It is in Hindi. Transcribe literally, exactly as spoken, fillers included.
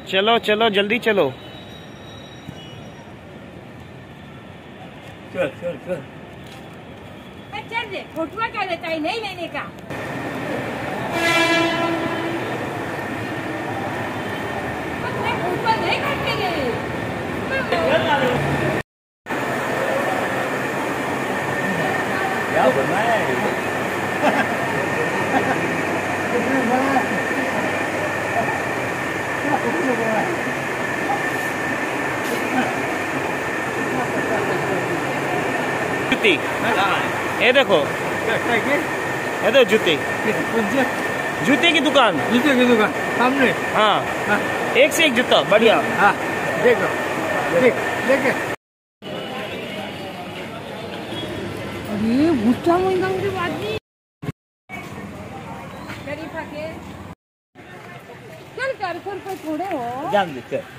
चलो चलो जल्दी चलो। चल चल चल चल दे, फोटुआ क्या देता है नहीं लेने का। नहीं करते क्या बनना है जूती, ये देखो, ये देखो जूते, जूते की दुकान, जूते की दुकान सामने। हाँ, हाँ। एक से एक जूता बढ़िया। हाँ देखो, देख देखे। अरे भुट्टा मंगाऊं की बात नहीं। शरीफा के चल कर पर थोड़े हो जान दे चल।